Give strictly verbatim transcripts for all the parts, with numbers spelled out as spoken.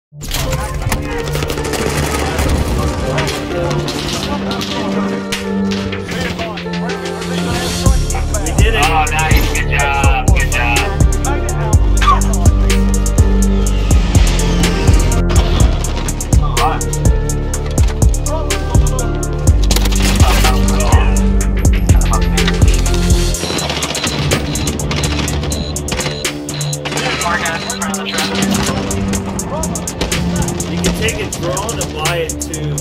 did it. Oh, nice. Good job. Good job. You can take a drone and buy it too.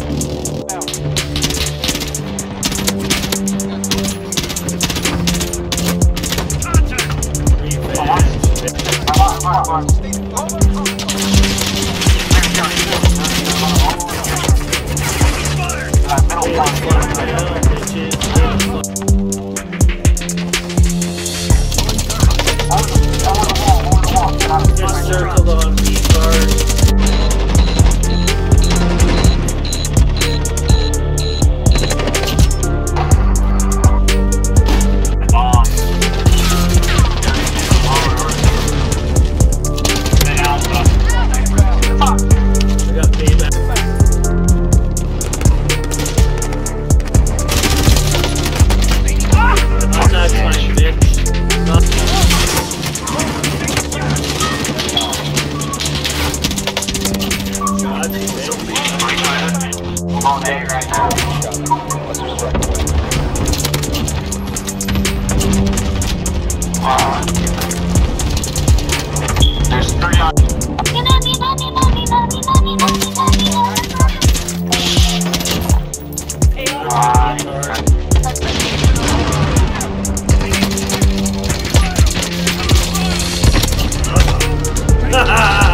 Just circle on B card. All day right now. Uh, there's three on. Ha ha!